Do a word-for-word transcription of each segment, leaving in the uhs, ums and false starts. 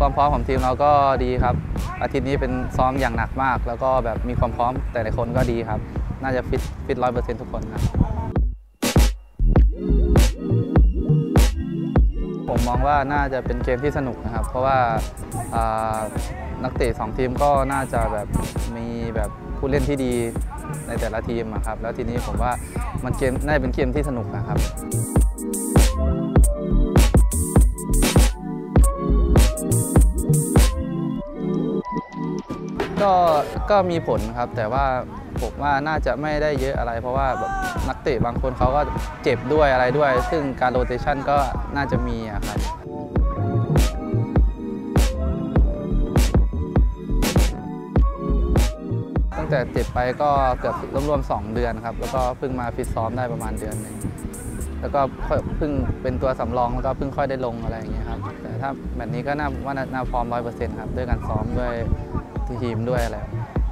ความพร้อมของทีมเราก็ดีครับอาทิตย์นี้เป็นซ้อมอย่างหนักมากแล้วก็แบบมีความพร้อมแต่ละคนก็ดีครับน่าจะฟิตฟิตร้อยเปอร์เซ็นต์ทุกคนครับผมมองว่าน่าจะเป็นเกมที่สนุกนะครับเพราะว่านักเตะสองทีมก็น่าจะแบบมีแบบผู้เล่นที่ดีในแต่ละทีมครับแล้วทีนี้ผมว่ามันเกมน่าจะเป็นเกมที่สนุกนะครับก็ก็มีผลครับแต่ว่าผมว่าน่าจะไม่ได้เยอะอะไรเพราะว่าแบบนักเตะบางคนเขาก็เจ็บด้วยอะไรด้วยซึ่งการโรเตชันก็น่าจะมีครับตั้งแต่เจ็บไปก็เกือบรวมๆสองเดือนครับแล้วก็เพิ่งมาฟิตซ้อมได้ประมาณเดือนหนึ่งแล้วก็เพิ่งเป็นตัวสำรองแล้วก็เพิ่งค่อยได้ลงอะไรอย่างเงี้ยครับแต่ถ้าแบบนี้ก็น่าว่าน่าพร้อมร้อยเปอร์เซ็นต์ครับด้วยการซ้อมด้วยทีมด้วยอะไร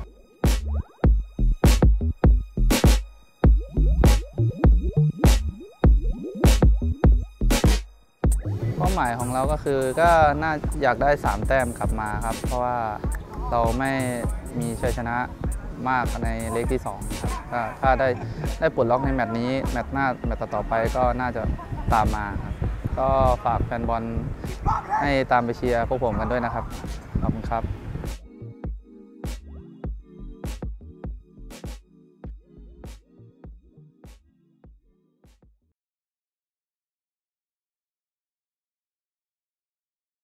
เป้าหมายของเราก็คือก็น่าอยากได้สามแต้มกลับมาครับเพราะว่าเราไม่มีชัยชนะมากในเลขที่สองครับถ้าถ้าได้ได้ปลดล็อกในแมตช์นี้แมตช์หน้าแมตช์ต่อไปก็น่าจะตามมาครับก็ฝากแฟนบอลให้ตามไปเชียร์พวกผมกันด้วยนะครับขอบคุณครับ